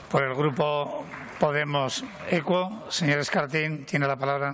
Por el Grupo Podemos Equo, señor Escartín, tiene la palabra.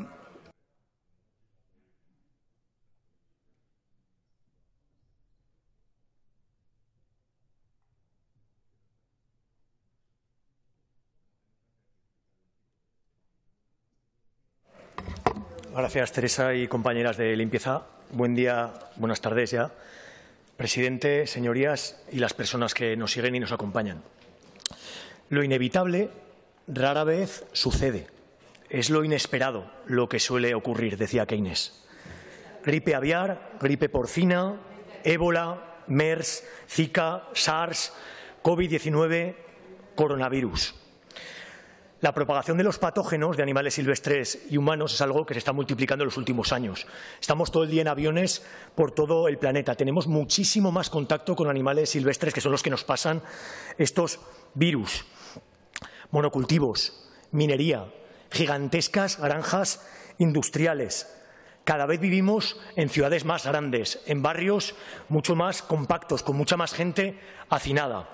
Gracias, Teresa y compañeras de Limpieza. Buen día, buenas tardes ya. Presidente, señorías y las personas que nos siguen y nos acompañan. Lo inevitable rara vez sucede. Es lo inesperado lo que suele ocurrir, decía Keynes. Gripe aviar, gripe porcina, ébola, MERS, Zika, SARS, COVID-19, coronavirus. La propagación de los patógenos de animales silvestres y humanos es algo que se está multiplicando en los últimos años. Estamos todo el día en aviones por todo el planeta. Tenemos muchísimo más contacto con animales silvestres, que son los que nos pasan estos virus. Monocultivos, minería, gigantescas granjas industriales. Cada vez vivimos en ciudades más grandes, en barrios mucho más compactos, con mucha más gente hacinada.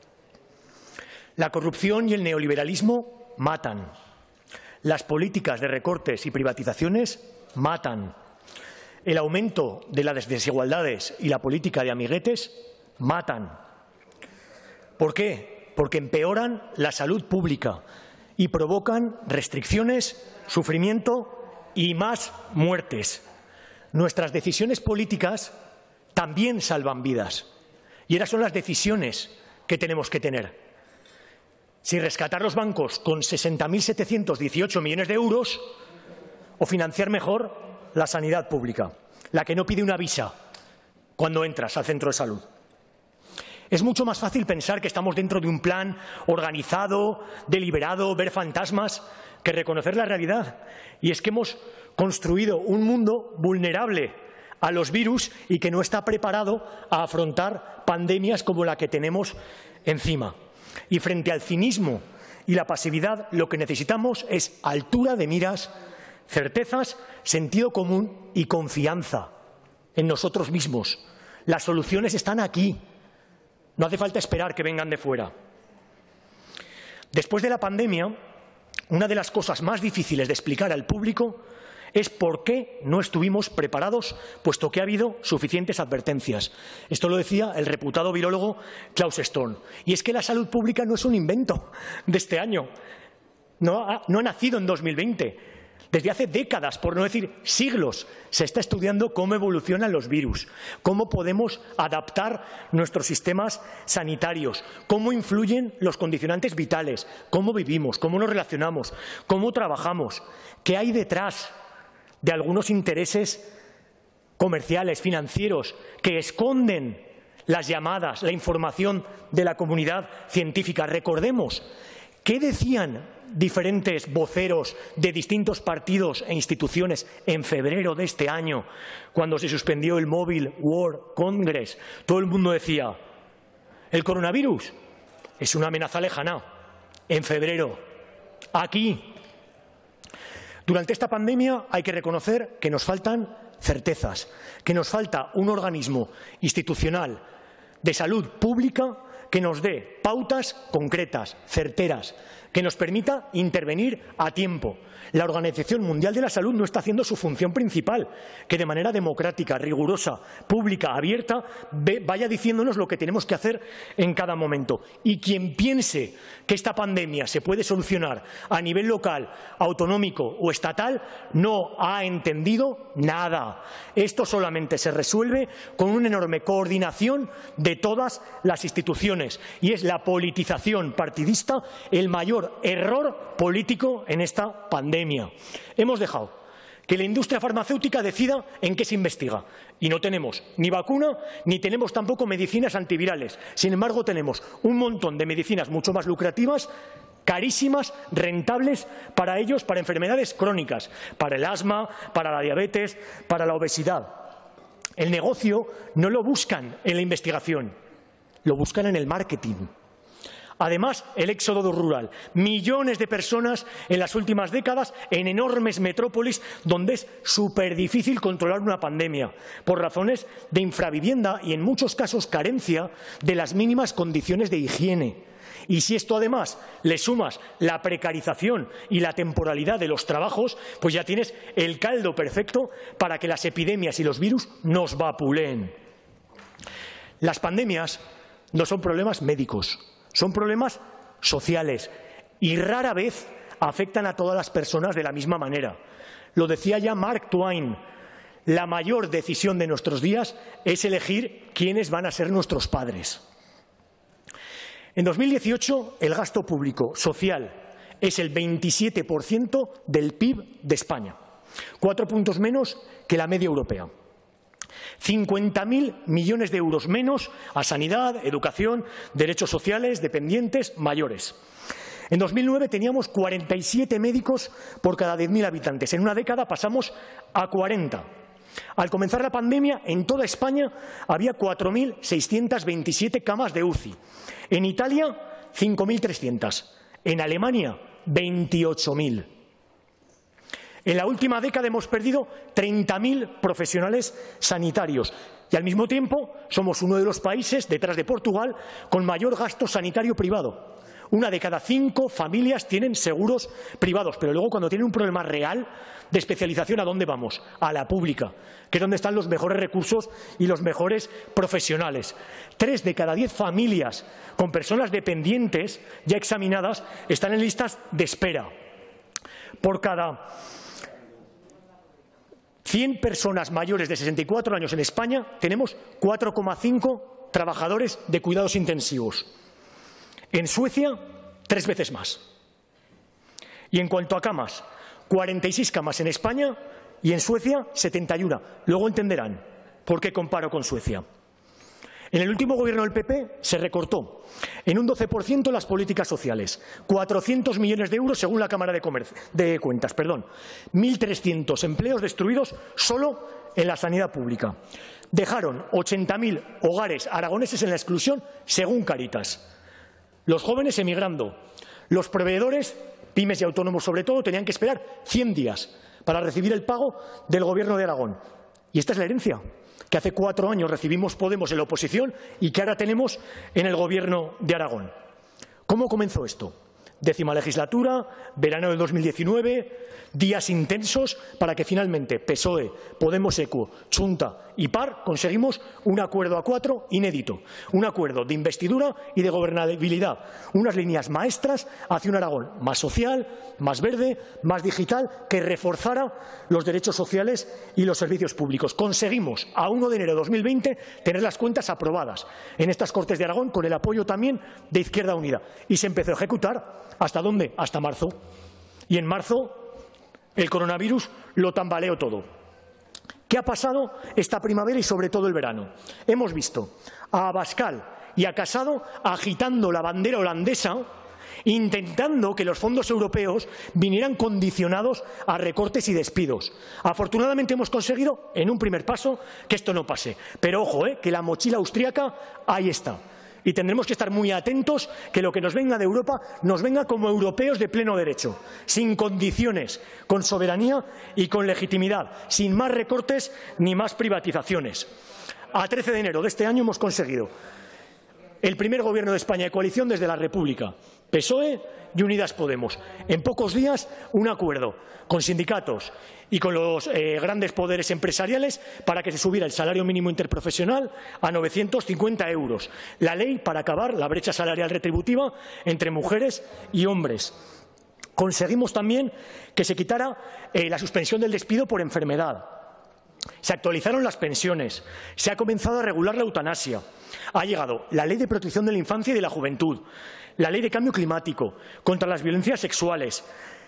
La corrupción y el neoliberalismo matan. Las políticas de recortes y privatizaciones matan. El aumento de las desigualdades y la política de amiguetes matan. ¿Por qué? Porque empeoran la salud pública y provocan restricciones, sufrimiento y más muertes. Nuestras decisiones políticas también salvan vidas. Y esas son las decisiones que tenemos que tener. Si rescatar los bancos con 60.718 millones de euros o financiar mejor la sanidad pública, la que no pide una visa cuando entras al centro de salud. Es mucho más fácil pensar que estamos dentro de un plan organizado, deliberado, ver fantasmas, que reconocer la realidad. Y es que hemos construido un mundo vulnerable a los virus y que no está preparado a afrontar pandemias como la que tenemos encima. Y frente al cinismo y la pasividad, lo que necesitamos es altura de miras, certezas, sentido común y confianza en nosotros mismos. Las soluciones están aquí. No hace falta esperar que vengan de fuera. Después de la pandemia, una de las cosas más difíciles de explicar al público es por qué no estuvimos preparados, puesto que ha habido suficientes advertencias. Esto lo decía el reputado virólogo Klaus Stone. Y es que la salud pública no es un invento de este año. No ha nacido en 2020. Desde hace décadas, por no decir siglos, se está estudiando cómo evolucionan los virus, cómo podemos adaptar nuestros sistemas sanitarios, cómo influyen los condicionantes vitales, cómo vivimos, cómo nos relacionamos, cómo trabajamos, qué hay detrás de algunos intereses comerciales, financieros, que esconden las llamadas, la información de la comunidad científica. Recordemos, ¿qué decían diferentes voceros de distintos partidos e instituciones en febrero de este año, cuando se suspendió el Mobile World Congress? Todo el mundo decía, el coronavirus es una amenaza lejana. En febrero, aquí. Durante esta pandemia hay que reconocer que nos faltan certezas, que nos falta un organismo institucional de salud pública que nos dé pautas concretas, certeras, que nos permita intervenir a tiempo. La Organización Mundial de la Salud no está haciendo su función principal, que de manera democrática, rigurosa, pública, abierta, vaya diciéndonos lo que tenemos que hacer en cada momento. Y quien piense que esta pandemia se puede solucionar a nivel local, autonómico o estatal, no ha entendido nada. Esto solamente se resuelve con una enorme coordinación de todas las instituciones. Y es la politización partidista el mayor error político en esta pandemia. Hemos dejado que la industria farmacéutica decida en qué se investiga. Y no tenemos ni vacuna ni tenemos tampoco medicinas antivirales. Sin embargo, tenemos un montón de medicinas mucho más lucrativas, carísimas, rentables para ellos, para enfermedades crónicas, para el asma, para la diabetes, para la obesidad. El negocio no lo buscan en la investigación, lo buscan en el marketing. Además, el éxodo rural. Millones de personas en las últimas décadas en enormes metrópolis donde es súper difícil controlar una pandemia por razones de infravivienda y en muchos casos carencia de las mínimas condiciones de higiene. Y si esto además le sumas la precarización y la temporalidad de los trabajos, pues ya tienes el caldo perfecto para que las epidemias y los virus nos vapuleen. Las pandemias no son problemas médicos, son problemas sociales y rara vez afectan a todas las personas de la misma manera. Lo decía ya Mark Twain, la mayor decisión de nuestros días es elegir quiénes van a ser nuestros padres. En 2018, el gasto público social es el 27% del PIB de España, 4 puntos menos que la media europea. 50.000 millones de euros menos a sanidad, educación, derechos sociales, dependientes, mayores. En 2009 teníamos 47 médicos por cada 10.000 habitantes. En una década pasamos a 40. Al comenzar la pandemia, en toda España había 4.627 camas de UCI. En Italia, 5.300. En Alemania, 28.000. En la última década hemos perdido 30.000 profesionales sanitarios y al mismo tiempo somos uno de los países, detrás de Portugal, con mayor gasto sanitario privado. 1 de cada 5 familias tienen seguros privados, pero luego cuando tienen un problema real de especialización, ¿a dónde vamos? A la pública, que es donde están los mejores recursos y los mejores profesionales. 3 de cada 10 familias con personas dependientes ya examinadas están en listas de espera. Por cada 100 personas mayores de 64 años en España tenemos 4,5 trabajadores de cuidados intensivos. En Suecia, 3 veces más. Y en cuanto a camas, 46 camas en España y en Suecia 71. Luego entenderán por qué comparo con Suecia. En el último gobierno del PP se recortó en un 12% las políticas sociales. 400 millones de euros según la Cámara de Cuentas. 1.300 empleos destruidos solo en la sanidad pública. Dejaron 80.000 hogares aragoneses en la exclusión según Cáritas. Los jóvenes emigrando, los proveedores, pymes y autónomos sobre todo, tenían que esperar 100 días para recibir el pago del Gobierno de Aragón. Y esta es la herencia que hace 4 años recibimos Podemos en la oposición y que ahora tenemos en el Gobierno de Aragón. ¿Cómo comenzó esto? 10ª legislatura, verano del 2019, días intensos para que finalmente PSOE, Podemos, ECU, Chunta y PAR conseguimos un acuerdo a 4 inédito, un acuerdo de investidura y de gobernabilidad, unas líneas maestras hacia un Aragón más social, más verde, más digital, que reforzara los derechos sociales y los servicios públicos. Conseguimos a 1 de enero de 2020 tener las cuentas aprobadas en estas Cortes de Aragón con el apoyo también de Izquierda Unida y se empezó a ejecutar. ¿Hasta dónde? Hasta marzo. Y en marzo el coronavirus lo tambaleó todo. ¿Qué ha pasado esta primavera y sobre todo el verano? Hemos visto a Abascal y a Casado agitando la bandera holandesa, intentando que los fondos europeos vinieran condicionados a recortes y despidos. Afortunadamente hemos conseguido, en un primer paso, que esto no pase. Pero ojo, que la mochila austríaca ahí está. Y tendremos que estar muy atentos que lo que nos venga de Europa nos venga como europeos de pleno derecho, sin condiciones, con soberanía y con legitimidad, sin más recortes ni más privatizaciones. A 13 de enero de este año hemos conseguido el primer Gobierno de España de coalición desde la República, PSOE y Unidas Podemos. En pocos días, un acuerdo con sindicatos y con los grandes poderes empresariales para que se subiera el salario mínimo interprofesional a 950 euros. La ley para acabar la brecha salarial retributiva entre mujeres y hombres. Conseguimos también que se quitara la suspensión del despido por enfermedad. Se actualizaron las pensiones, se ha comenzado a regular la eutanasia, ha llegado la Ley de Protección de la Infancia y de la Juventud, la Ley de Cambio Climático, contra las violencias sexuales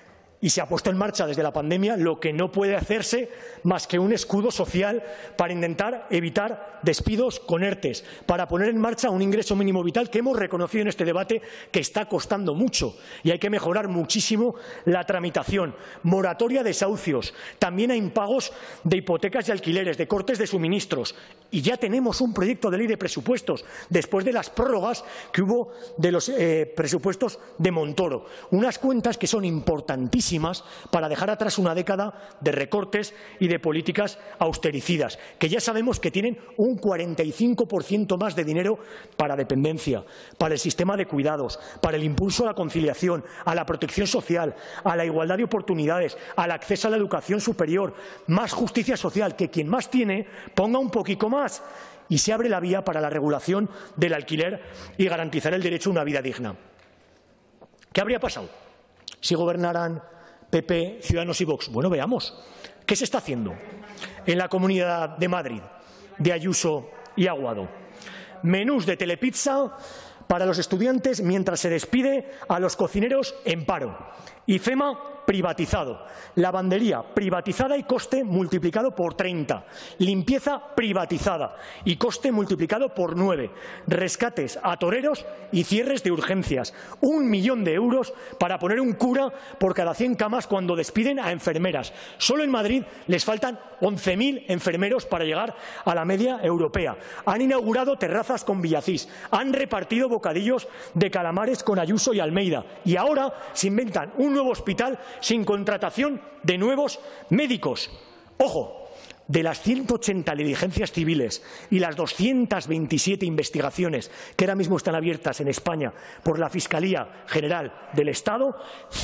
y se ha puesto en marcha desde la pandemia lo que no puede hacerse más que un escudo social para intentar evitar despidos con ERTEs, para poner en marcha un ingreso mínimo vital que hemos reconocido en este debate que está costando mucho y hay que mejorar muchísimo la tramitación, moratoria de desahucios, también hay impagos de hipotecas y alquileres, de cortes de suministros, y ya tenemos un proyecto de ley de presupuestos después de las prórrogas que hubo de los presupuestos de Montoro, unas cuentas que son importantísimas para dejar atrás una década de recortes y de políticas austericidas, que ya sabemos que tienen un 45% más de dinero para dependencia, para el sistema de cuidados, para el impulso a la conciliación, a la protección social, a la igualdad de oportunidades, al acceso a la educación superior, más justicia social, que quien más tiene ponga un poquito más y se abre la vía para la regulación del alquiler y garantizar el derecho a una vida digna. ¿Qué habría pasado si gobernaran PP, Ciudadanos y Vox? Bueno, veamos. ¿Qué se está haciendo en la Comunidad de Madrid de Ayuso y Aguado? Menús de Telepizza para los estudiantes mientras se despide a los cocineros en paro. IFEMA privatizado, lavandería privatizada y coste multiplicado por 30, limpieza privatizada y coste multiplicado por 9, rescates a toreros y cierres de urgencias, 1 millón de euros para poner un cura por cada 100 camas cuando despiden a enfermeras. Solo en Madrid les faltan 11.000 enfermeros para llegar a la media europea. Han inaugurado terrazas con Villacís, han repartido bocadillos de calamares con Ayuso y Almeida y ahora se inventan un nuevo hospital sin contratación de nuevos médicos. Ojo, de las 180 diligencias civiles y las 227 investigaciones que ahora mismo están abiertas en España por la Fiscalía General del Estado,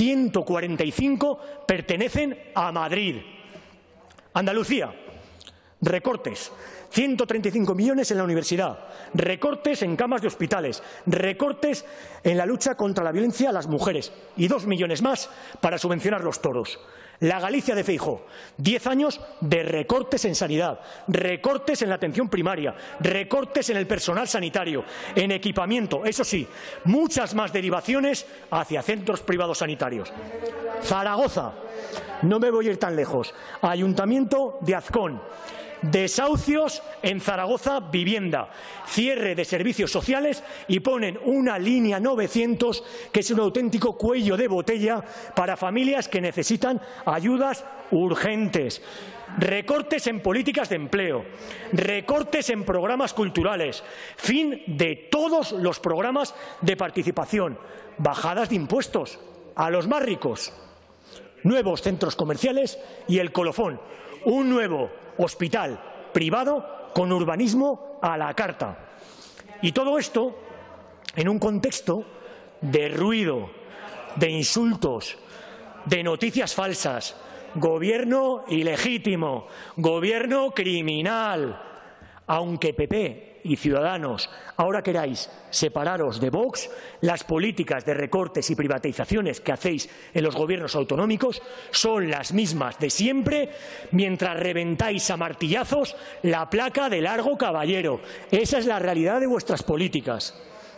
145 pertenecen a Madrid. Andalucía, recortes. 135 millones en la universidad, recortes en camas de hospitales, recortes en la lucha contra la violencia a las mujeres y 2 millones más para subvencionar los toros. La Galicia de Feijóo, 10 años de recortes en sanidad, recortes en la atención primaria, recortes en el personal sanitario, en equipamiento, eso sí, muchas más derivaciones hacia centros privados sanitarios. Zaragoza, no me voy a ir tan lejos, Ayuntamiento de Azcón. Desahucios en Zaragoza Vivienda, cierre de servicios sociales y ponen una línea 900 que es un auténtico cuello de botella para familias que necesitan ayudas urgentes. Recortes en políticas de empleo, recortes en programas culturales, fin de todos los programas de participación, bajadas de impuestos a los más ricos, nuevos centros comerciales y el colofón, un nuevo hospital privado con urbanismo a la carta. Y todo esto en un contexto de ruido, de insultos, de noticias falsas, gobierno ilegítimo, gobierno criminal. Aunque PP y Ciudadanos ahora queráis separaros de Vox, las políticas de recortes y privatizaciones que hacéis en los gobiernos autonómicos son las mismas de siempre mientras reventáis a martillazos la placa de Largo Caballero. Esa es la realidad de vuestras políticas.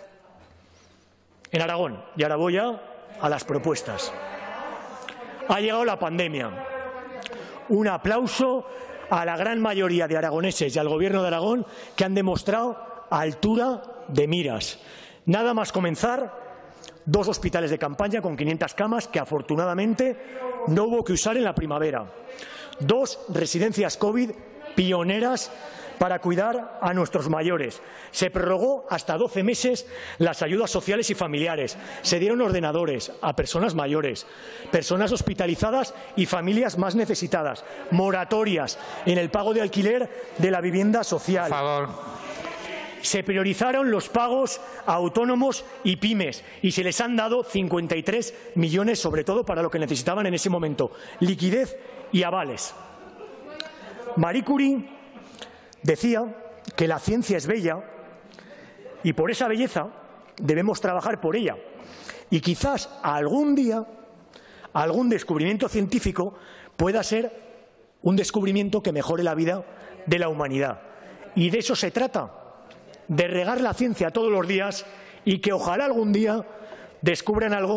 En Aragón, y ahora voy a las propuestas. Ha llegado la pandemia. Un aplauso a la gran mayoría de aragoneses y al Gobierno de Aragón que han demostrado altura de miras. Nada más comenzar, 2 hospitales de campaña con 500 camas que afortunadamente no hubo que usar en la primavera. 2 residencias COVID pioneras para cuidar a nuestros mayores. Se prorrogó hasta 12 meses las ayudas sociales y familiares. Se dieron ordenadores a personas mayores, personas hospitalizadas y familias más necesitadas. Moratorias en el pago de alquiler de la vivienda social. Por favor. Se priorizaron los pagos a autónomos y pymes y se les han dado 53 millones, sobre todo para lo que necesitaban en ese momento, liquidez y avales. Marie Curie decía que la ciencia es bella y por esa belleza debemos trabajar por ella. Y quizás algún día algún descubrimiento científico pueda ser un descubrimiento que mejore la vida de la humanidad. Y de eso se trata, de regar la ciencia todos los días y que ojalá algún día descubran algo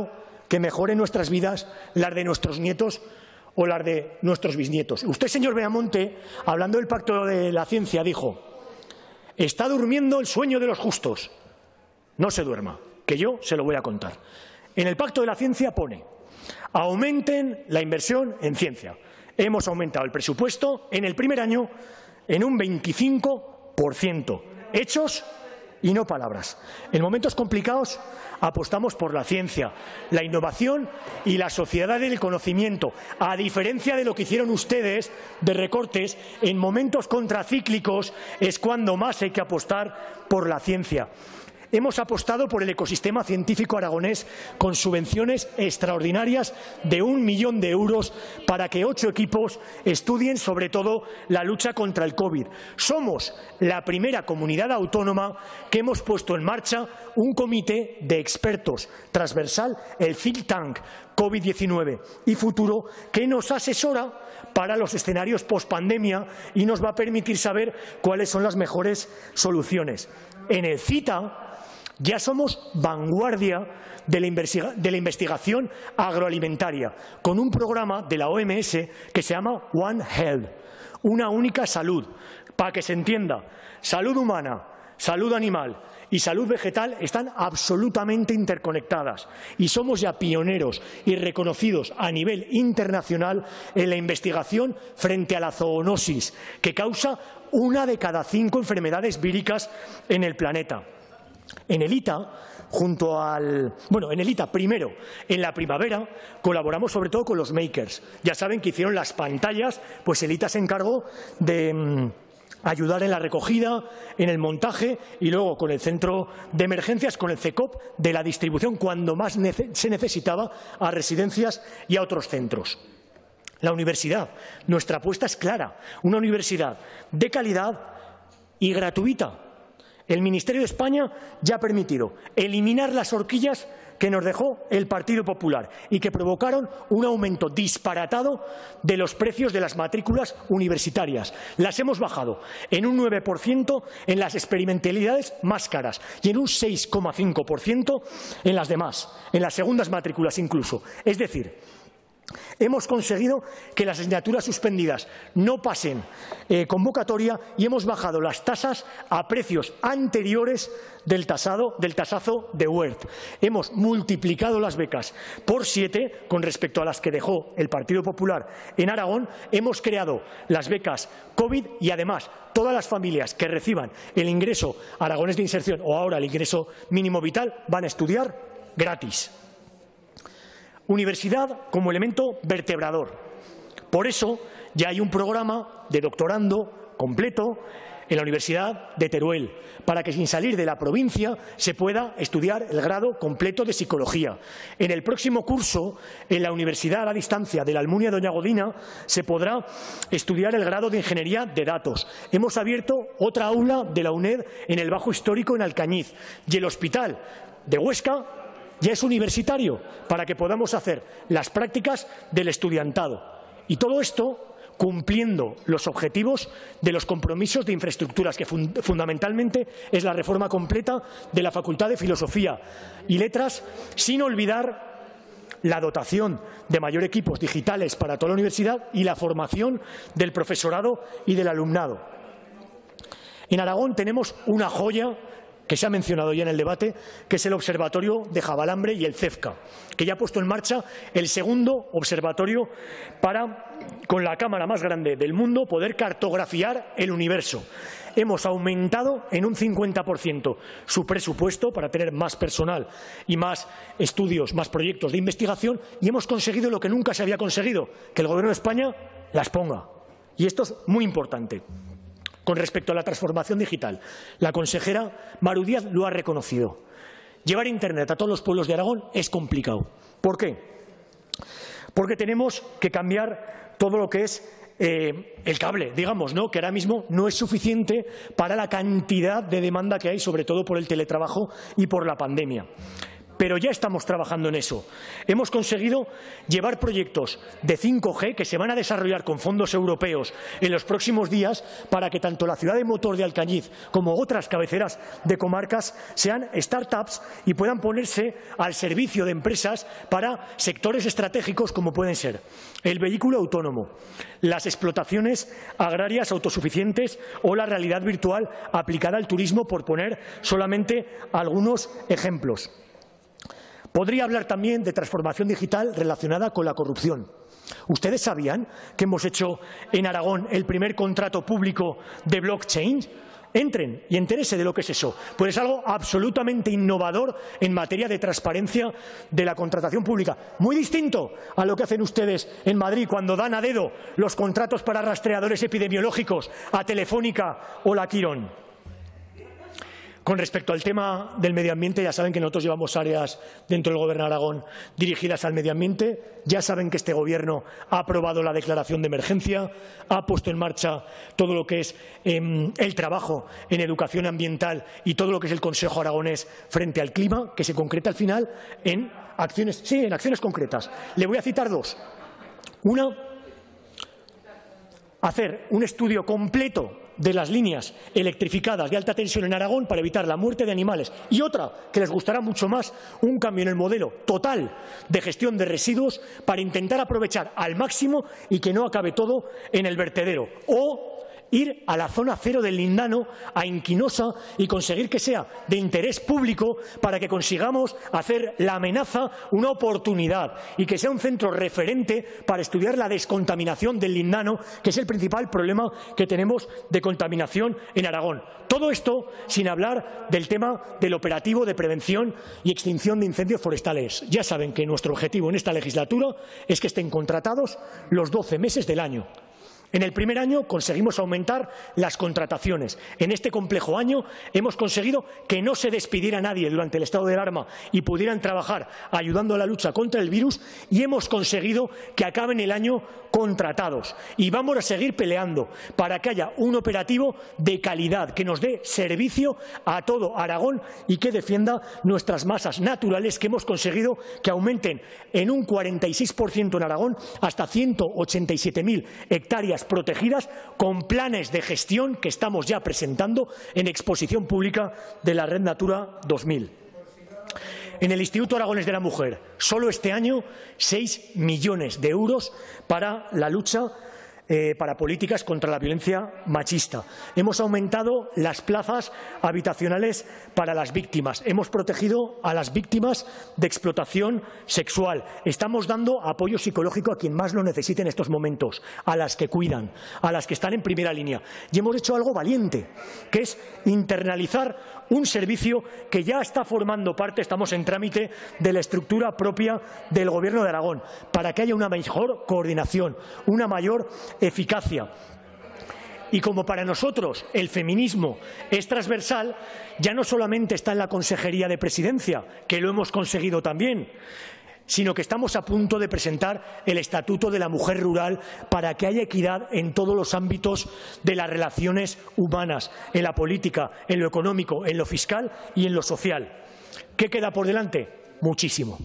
que mejoren nuestras vidas, las de nuestros nietos o las de nuestros bisnietos. Usted, señor Beamonte, hablando del Pacto de la Ciencia, dijo: está durmiendo el sueño de los justos. No se duerma, que yo se lo voy a contar. En el Pacto de la Ciencia pone: aumenten la inversión en ciencia. Hemos aumentado el presupuesto en el primer año en un 25%. Hechos y no palabras. En momentos complicados apostamos por la ciencia, la innovación y la sociedad del conocimiento. A diferencia de lo que hicieron ustedes de recortes, en momentos contracíclicos es cuando más hay que apostar por la ciencia. Hemos apostado por el ecosistema científico aragonés con subvenciones extraordinarias de 1 millón de euros para que 8 equipos estudien sobre todo la lucha contra el COVID. Somos la primera comunidad autónoma que hemos puesto en marcha un comité de expertos transversal, el Think Tank COVID-19 y Futuro, que nos asesora para los escenarios pospandemia y nos va a permitir saber cuáles son las mejores soluciones. En el CITA ya somos vanguardia de la investigación agroalimentaria, con un programa de la OMS que se llama One Health, una única salud. Para que se entienda, salud humana, salud animal y salud vegetal están absolutamente interconectadas y somos ya pioneros y reconocidos a nivel internacional en la investigación frente a la zoonosis, que causa 1 de cada 5 enfermedades víricas en el planeta. En el ITA, primero, en la primavera, colaboramos sobre todo con los makers. Ya saben que hicieron las pantallas, pues el ITA se encargó de ayudar en la recogida, en el montaje y luego con el centro de emergencias, con el CECOP, de la distribución cuando más se necesitaba a residencias y a otros centros. La universidad, nuestra apuesta es clara, una universidad de calidad y gratuita. El Ministerio de España ya ha permitido eliminar las horquillas que nos dejó el Partido Popular y que provocaron un aumento disparatado de los precios de las matrículas universitarias. Las hemos bajado en un 9% en las experimentalidades más caras y en un 6,5% en las demás, en las segundas matrículas incluso. Es decir, hemos conseguido que las asignaturas suspendidas no pasen convocatoria y hemos bajado las tasas a precios anteriores del tasazo de Wert. Hemos multiplicado las becas por 7 con respecto a las que dejó el Partido Popular en Aragón. Hemos creado las becas COVID y además todas las familias que reciban el ingreso aragonés de inserción o ahora el ingreso mínimo vital van a estudiar gratis. Universidad como elemento vertebrador. Por eso ya hay un programa de doctorando completo en la Universidad de Teruel, para que sin salir de la provincia se pueda estudiar el grado completo de Psicología. En el próximo curso, en la Universidad a distancia de la Almunia Doña Godina, se podrá estudiar el grado de Ingeniería de Datos. Hemos abierto otra aula de la UNED en el Bajo Histórico en Alcañiz y el Hospital de Huesca ya es universitario para que podamos hacer las prácticas del estudiantado. Y todo esto cumpliendo los objetivos de los compromisos de infraestructuras, que fundamentalmente es la reforma completa de la Facultad de Filosofía y Letras, sin olvidar la dotación de mayor equipos digitales para toda la universidad y la formación del profesorado y del alumnado. En Aragón tenemos una joya que se ha mencionado ya en el debate, que es el Observatorio de Jabalambre y el CEFCA, que ya ha puesto en marcha el segundo observatorio para, con la cámara más grande del mundo, poder cartografiar el universo. Hemos aumentado en un 50% su presupuesto para tener más personal y más estudios, más proyectos de investigación, y hemos conseguido lo que nunca se había conseguido, que el Gobierno de España las ponga. Y esto es muy importante. Con respecto a la transformación digital, la consejera Maru Díaz lo ha reconocido. Llevar Internet a todos los pueblos de Aragón es complicado. ¿Por qué? Porque tenemos que cambiar todo lo que es el cable, digamos, ¿no? Que ahora mismo no es suficiente para la cantidad de demanda que hay, sobre todo por el teletrabajo y por la pandemia. pero ya estamos trabajando en eso. Hemos conseguido llevar proyectos de 5G que se van a desarrollar con fondos europeos en los próximos días para que tanto la ciudad de Motor de Alcañiz como otras cabeceras de comarcas sean startups y puedan ponerse al servicio de empresas para sectores estratégicos como pueden ser el vehículo autónomo, las explotaciones agrarias autosuficientes o la realidad virtual aplicada al turismo, por poner solamente algunos ejemplos. Podría hablar también de transformación digital relacionada con la corrupción. ¿Ustedes sabían que hemos hecho en Aragón el primer contrato público de blockchain? Entren y entérese de lo que es eso. Pues es algo absolutamente innovador en materia de transparencia de la contratación pública. Muy distinto a lo que hacen ustedes en Madrid cuando dan a dedo los contratos para rastreadores epidemiológicos a Telefónica o la Quirón. Con respecto al tema del medio ambiente, ya saben que nosotros llevamos áreas dentro del Gobierno de Aragón dirigidas al medio ambiente. Ya saben que este Gobierno ha aprobado la declaración de emergencia, ha puesto en marcha todo lo que es el trabajo en educación ambiental y todo lo que es el Consejo Aragonés frente al clima, que se concreta al final en acciones, sí, en acciones concretas. Le voy a citar dos. Una, hacer un estudio completo de las líneas electrificadas de alta tensión en Aragón para evitar la muerte de animales. Y otra, que les gustará mucho más, un cambio en el modelo total de gestión de residuos para intentar aprovechar al máximo y que no acabe todo en el vertedero. O ir a la zona cero del Lindano, a Inquinosa, y conseguir que sea de interés público para que consigamos hacer la amenaza una oportunidad y que sea un centro referente para estudiar la descontaminación del Lindano, que es el principal problema que tenemos de contaminación en Aragón. Todo esto sin hablar del tema del operativo de prevención y extinción de incendios forestales. Ya saben que nuestro objetivo en esta legislatura es que estén contratados los 12 meses del año. En el primer año conseguimos aumentar las contrataciones. En este complejo año hemos conseguido que no se despidiera nadie durante el estado de alarma y pudieran trabajar ayudando a la lucha contra el virus, y hemos conseguido que acaben el año contratados. Y vamos a seguir peleando para que haya un operativo de calidad que nos dé servicio a todo Aragón y que defienda nuestras masas naturales, que hemos conseguido que aumenten en un 46% en Aragón hasta 187.000 hectáreas protegidas, con planes de gestión que estamos ya presentando en exposición pública de la Red Natura 2000. En el Instituto Aragonés de la Mujer, solo este año, 6 millones de euros para la lucha para políticas contra la violencia machista. Hemos aumentado las plazas habitacionales para las víctimas. Hemos protegido a las víctimas de explotación sexual. Estamos dando apoyo psicológico a quien más lo necesite en estos momentos, a las que cuidan, a las que están en primera línea. Y hemos hecho algo valiente, que es internalizar un servicio que ya está formando parte, estamos en trámite, de la estructura propia del Gobierno de Aragón, para que haya una mejor coordinación, una mayor eficacia. Y como para nosotros el feminismo es transversal, ya no solamente está en la Consejería de Presidencia, que lo hemos conseguido también, sino que estamos a punto de presentar el Estatuto de la Mujer Rural para que haya equidad en todos los ámbitos de las relaciones humanas, en la política, en lo económico, en lo fiscal y en lo social. ¿Qué queda por delante? Muchísimo.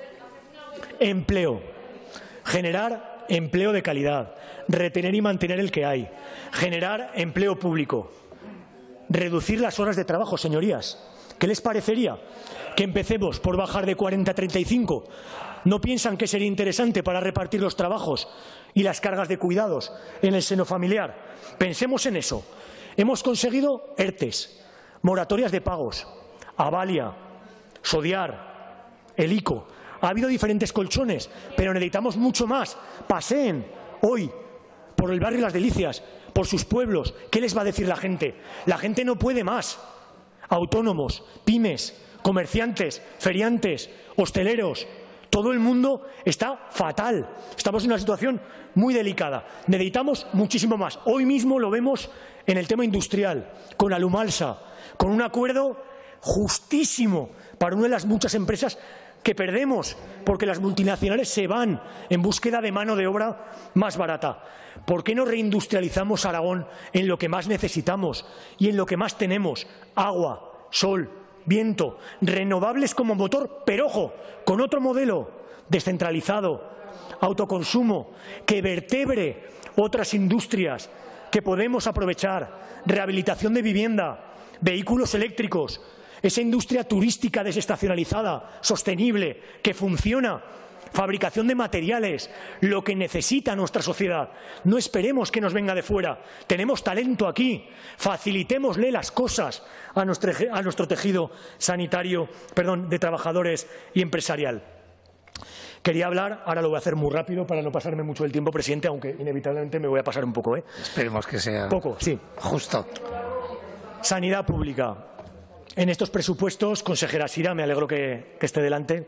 Empleo. Generar empleo de calidad, retener y mantener el que hay, generar empleo público, reducir las horas de trabajo, señorías. ¿Qué les parecería que empecemos por bajar de 40 a 35? ¿No piensan que sería interesante para repartir los trabajos y las cargas de cuidados en el seno familiar? Pensemos en eso. Hemos conseguido ERTES, moratorias de pagos, Avalia, Sodiar, el ICO. Ha habido diferentes colchones, pero necesitamos mucho más. Paseen hoy por el barrio Las Delicias, por sus pueblos. ¿Qué les va a decir la gente? La gente no puede más. Autónomos, pymes, comerciantes, feriantes, hosteleros. Todo el mundo está fatal. Estamos en una situación muy delicada. Necesitamos muchísimo más. Hoy mismo lo vemos en el tema industrial, con Alumalsa, con un acuerdo justísimo para una de las muchas empresas que perdemos porque las multinacionales se van en búsqueda de mano de obra más barata. ¿Por qué no reindustrializamos Aragón en lo que más necesitamos y en lo que más tenemos? Agua, sol, viento, renovables como motor, pero ojo, con otro modelo descentralizado, autoconsumo, que vertebre otras industrias que podemos aprovechar, rehabilitación de vivienda, vehículos eléctricos, esa industria turística desestacionalizada, sostenible, que funciona, fabricación de materiales, lo que necesita nuestra sociedad. No esperemos que nos venga de fuera. Tenemos talento aquí. Facilitémosle las cosas a nuestro tejido sanitario, de trabajadores y empresarial. Quería hablar, ahora lo voy a hacer muy rápido para no pasarme mucho el tiempo, presidente, aunque inevitablemente me voy a pasar un poco. Esperemos que sea poco, sí. Justo. Sanidad pública. En estos presupuestos, consejera Sira, me alegro que esté delante,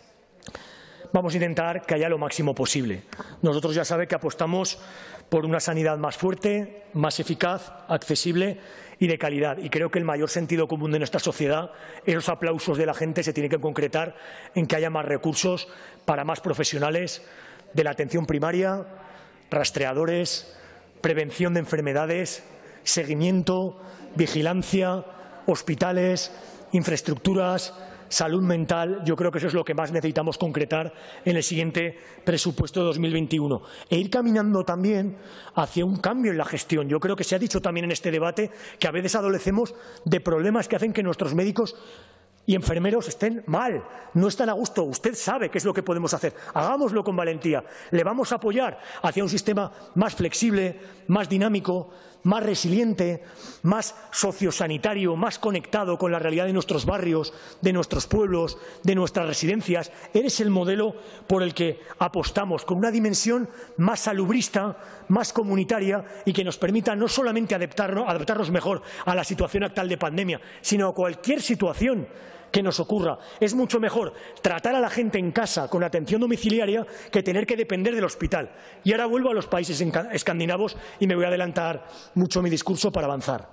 vamos a intentar que haya lo máximo posible. Nosotros ya sabe que apostamos por una sanidad más fuerte, más eficaz, accesible y de calidad. Y creo que el mayor sentido común de nuestra sociedad, esos aplausos de la gente, se tiene que concretar en que haya más recursos para más profesionales de la atención primaria, rastreadores, prevención de enfermedades, seguimiento, vigilancia, hospitales, infraestructuras, salud mental. Yo creo que eso es lo que más necesitamos concretar en el siguiente presupuesto de 2021. E ir caminando también hacia un cambio en la gestión. Yo creo que se ha dicho también en este debate que a veces adolecemos de problemas que hacen que nuestros médicos y enfermeros estén mal, no están a gusto. Usted sabe qué es lo que podemos hacer. Hagámoslo con valentía. Le vamos a apoyar hacia un sistema más flexible, más dinámico, más resiliente, más sociosanitario, más conectado con la realidad de nuestros barrios, de nuestros pueblos, de nuestras residencias. Eres el modelo por el que apostamos, con una dimensión más salubrista, más comunitaria y que nos permita no solamente adaptarnos mejor a la situación actual de pandemia, sino a cualquier situación que nos ocurra. Es mucho mejor tratar a la gente en casa con atención domiciliaria que tener que depender del hospital. Y ahora vuelvo a los países escandinavos y me voy a adelantar mucho mi discurso para avanzar.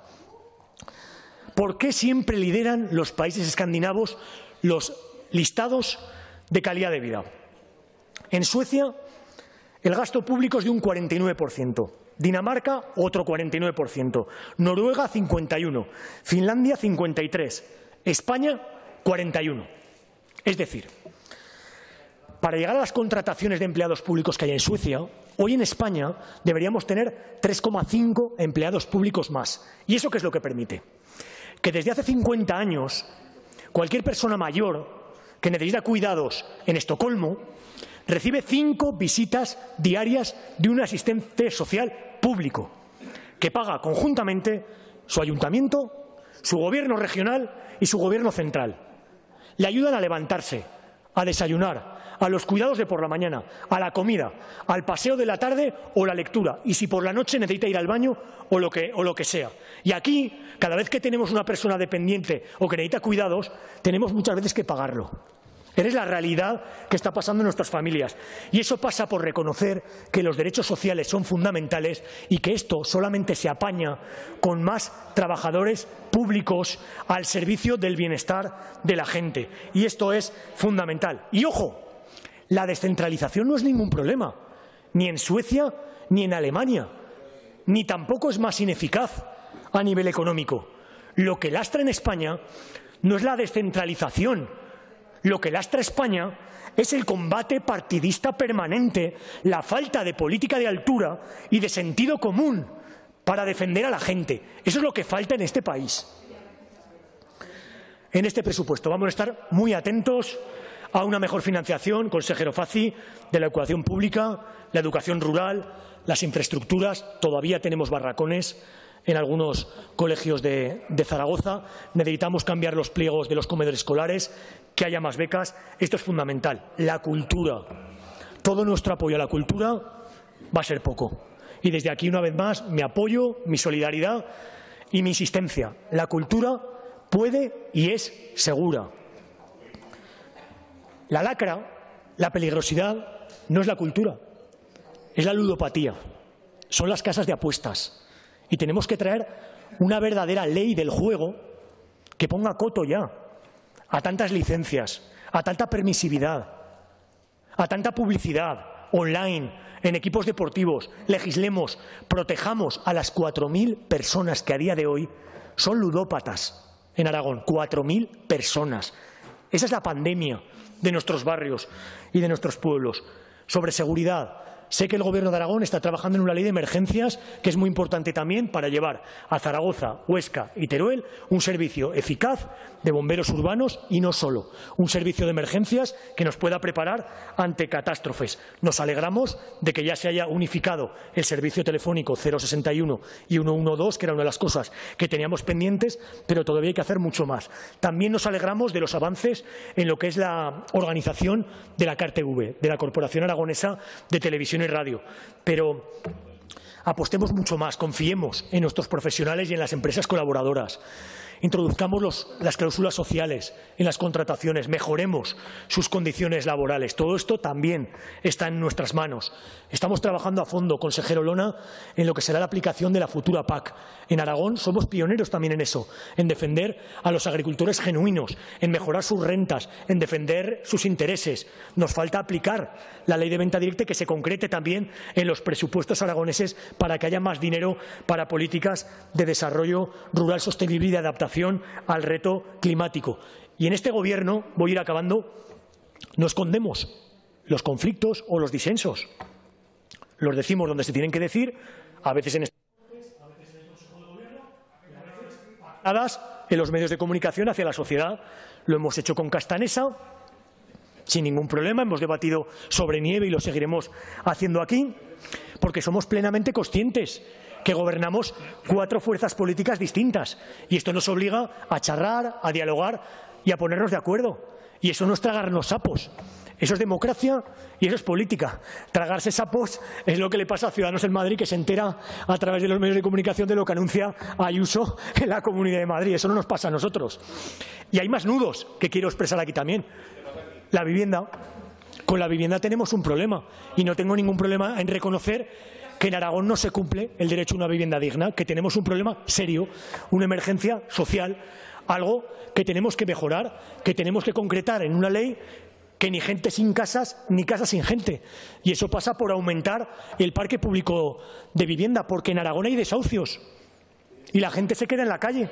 ¿Por qué siempre lideran los países escandinavos los listados de calidad de vida? En Suecia el gasto público es de un 49%. Dinamarca, otro 49%. Noruega, 51%. Finlandia, 53%. España, 41%. Es decir, para llegar a las contrataciones de empleados públicos que hay en Suecia, hoy en España deberíamos tener 3,5 empleados públicos más. ¿Y eso qué es lo que permite? Que desde hace 50 años, cualquier persona mayor que necesita cuidados en Estocolmo recibe 5 visitas diarias de un asistente social público, que paga conjuntamente su ayuntamiento, su gobierno regional y su gobierno central. Le ayudan a levantarse, a desayunar, a los cuidados de por la mañana, a la comida, al paseo de la tarde o la lectura, y si por la noche necesita ir al baño o lo que sea. Y aquí, cada vez que tenemos una persona dependiente o que necesita cuidados, tenemos muchas veces que pagarlo. Es la realidad que está pasando en nuestras familias. Y eso pasa por reconocer que los derechos sociales son fundamentales y que esto solamente se apaña con más trabajadores públicos al servicio del bienestar de la gente. Y esto es fundamental. Y ojo, la descentralización no es ningún problema, ni en Suecia ni en Alemania, ni tampoco es más ineficaz a nivel económico. Lo que lastra en España no es la descentralización. Lo que lastra a España es el combate partidista permanente, la falta de política de altura y de sentido común para defender a la gente. Eso es lo que falta en este país. En este presupuesto vamos a estar muy atentos a una mejor financiación, consejero Fazi, de la educación pública, la educación rural, las infraestructuras. Todavía tenemos barracones en algunos colegios de Zaragoza. Necesitamos cambiar los pliegos de los comedores escolares, que haya más becas. Esto es fundamental. La cultura. Todo nuestro apoyo a la cultura va a ser poco. Y desde aquí, una vez más, mi apoyo, mi solidaridad y mi insistencia. La cultura puede y es segura. La lacra, la peligrosidad, no es la cultura, es la ludopatía. Son las casas de apuestas. Y tenemos que traer una verdadera ley del juego que ponga coto ya a tantas licencias, a tanta permisividad, a tanta publicidad online, en equipos deportivos. Legislemos, protejamos a las 4.000 personas que a día de hoy son ludópatas. en Aragón, 4.000 personas. Esa es la pandemia de nuestros barrios y de nuestros pueblos. Sobre seguridad, sé que el Gobierno de Aragón está trabajando en una ley de emergencias que es muy importante también para llevar a Zaragoza, Huesca y Teruel un servicio eficaz de bomberos urbanos y no solo, un servicio de emergencias que nos pueda preparar ante catástrofes. Nos alegramos de que ya se haya unificado el servicio telefónico 061 y 112, que era una de las cosas que teníamos pendientes, pero todavía hay que hacer mucho más. También nos alegramos de los avances en lo que es la organización de la CARTV, de la Corporación Aragonesa de Televisión y Radio, pero apostemos mucho más, confiemos en nuestros profesionales y en las empresas colaboradoras. Introduzcamos las cláusulas sociales en las contrataciones, mejoremos sus condiciones laborales. Todo esto también está en nuestras manos. Estamos trabajando a fondo, consejero Lona, en lo que será la aplicación de la futura PAC. En Aragón somos pioneros también en eso, en defender a los agricultores genuinos, en mejorar sus rentas, en defender sus intereses. Nos falta aplicar la ley de venta directa y que se concrete también en los presupuestos aragoneses para que haya más dinero para políticas de desarrollo rural sostenible y de adaptación al reto climático. Y en este Gobierno, voy a ir acabando, no escondemos los conflictos o los disensos. Los decimos donde se tienen que decir, a veces en el Consejo de Gobierno y a veces pactadas en los medios de comunicación hacia la sociedad. Lo hemos hecho con Castanesa, sin ningún problema, hemos debatido sobre nieve y lo seguiremos haciendo aquí, porque somos plenamente conscientes que gobernamos 4 fuerzas políticas distintas y esto nos obliga a charlar, a dialogar y a ponernos de acuerdo. Y eso no es tragarnos sapos, eso es democracia y eso es política. Tragarse sapos es lo que le pasa a Ciudadanos en Madrid, que se entera a través de los medios de comunicación de lo que anuncia Ayuso en la Comunidad de Madrid. Eso no nos pasa a nosotros. Y hay más nudos que quiero expresar aquí también. La vivienda. Con la vivienda tenemos un problema y no tengo ningún problema en reconocer que en Aragón no se cumple el derecho a una vivienda digna, que tenemos un problema serio, una emergencia social, algo que tenemos que mejorar, que tenemos que concretar en una ley, que ni gente sin casas ni casas sin gente. Y eso pasa por aumentar el parque público de vivienda, porque en Aragón hay desahucios y la gente se queda en la calle.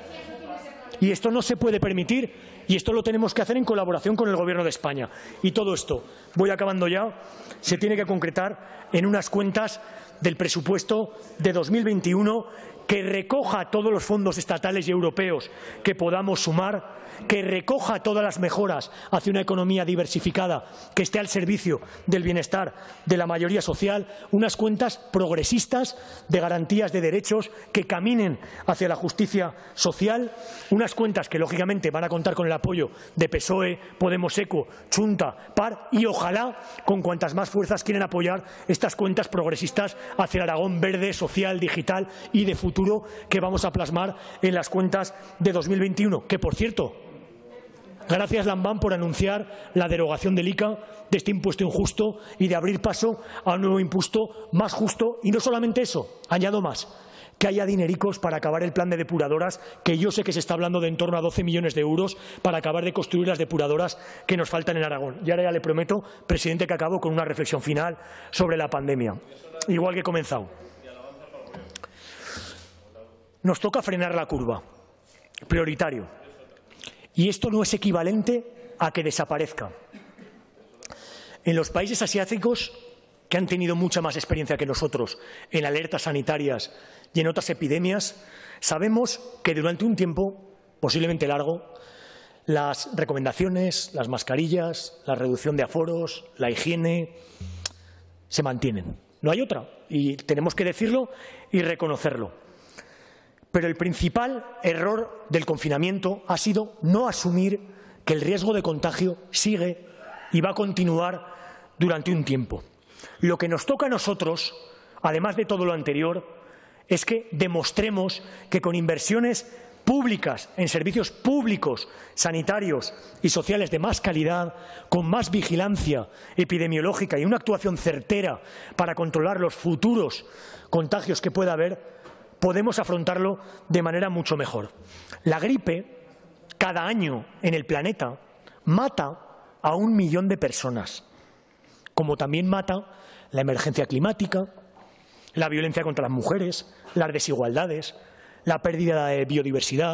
Y esto no se puede permitir y esto lo tenemos que hacer en colaboración con el Gobierno de España. Y todo esto, voy acabando ya, se tiene que concretar en unas cuentas del presupuesto de 2021 que recoja todos los fondos estatales y europeos que podamos sumar, que recoja todas las mejoras hacia una economía diversificada que esté al servicio del bienestar de la mayoría social, unas cuentas progresistas de garantías de derechos que caminen hacia la justicia social, unas cuentas que lógicamente van a contar con el apoyo de PSOE, Podemos, ECO, Chunta, PAR y ojalá con cuantas más fuerzas quieren apoyar estas cuentas progresistas hacia el Aragón verde, social, digital y de futuro que vamos a plasmar en las cuentas de 2021, que por cierto, gracias Lambán por anunciar la derogación del ICA, de este impuesto injusto y de abrir paso a un nuevo impuesto más justo. Y no solamente eso, añado más, que haya dinericos para acabar el plan de depuradoras, que yo sé que se está hablando de en torno a 12 millones de euros para acabar de construir las depuradoras que nos faltan en Aragón. Y ahora ya le prometo, presidente, que acabo con una reflexión final sobre la pandemia, igual que he comenzado. Nos toca frenar la curva, prioritario. Y esto no es equivalente a que desaparezca. En los países asiáticos, que han tenido mucha más experiencia que nosotros en alertas sanitarias y en otras epidemias, sabemos que durante un tiempo, posiblemente largo, las recomendaciones, las mascarillas, la reducción de aforos, la higiene, se mantienen. No hay otra, y tenemos que decirlo y reconocerlo. Pero el principal error del confinamiento ha sido no asumir que el riesgo de contagio sigue y va a continuar durante un tiempo. Lo que nos toca a nosotros, además de todo lo anterior, es que demostremos que con inversiones públicas en servicios públicos, sanitarios y sociales de más calidad, con más vigilancia epidemiológica y una actuación certera para controlar los futuros contagios que pueda haber, podemos afrontarlo de manera mucho mejor. La gripe, cada año en el planeta, mata a 1 millón de personas, como también mata la emergencia climática, la violencia contra las mujeres, las desigualdades, la pérdida de biodiversidad,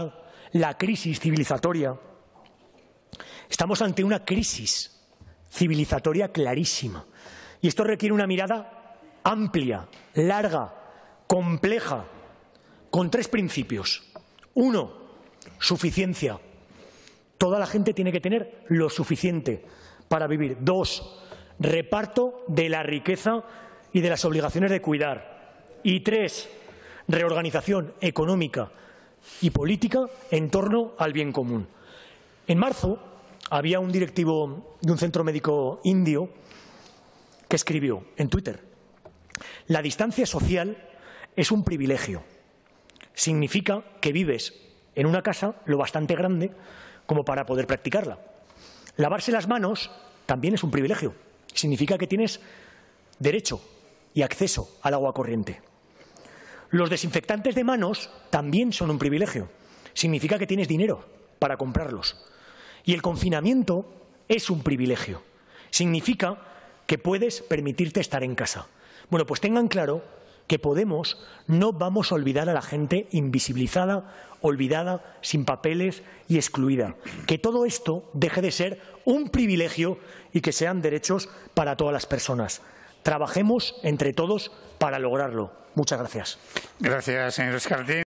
la crisis civilizatoria. Estamos ante una crisis civilizatoria clarísima. Y esto requiere una mirada amplia, larga, compleja, con 3 principios. 1, suficiencia. Toda la gente tiene que tener lo suficiente para vivir. 2, reparto de la riqueza y de las obligaciones de cuidar. Y 3, reorganización económica y política en torno al bien común. En marzo había un directivo de un centro médico indio que escribió en Twitter: la distancia social es un privilegio. Significa que vives en una casa lo bastante grande como para poder practicarla. Lavarse las manos también es un privilegio. Significa que tienes derecho y acceso al agua corriente. Los desinfectantes de manos también son un privilegio. Significa que tienes dinero para comprarlos. Y el confinamiento es un privilegio. Significa que puedes permitirte estar en casa. Bueno, pues tengan claro que Podemos no vamos a olvidar a la gente invisibilizada, olvidada, sin papeles y excluida. Que todo esto deje de ser un privilegio y que sean derechos para todas las personas. Trabajemos entre todos para lograrlo. Muchas gracias. Gracias, señor Escartín.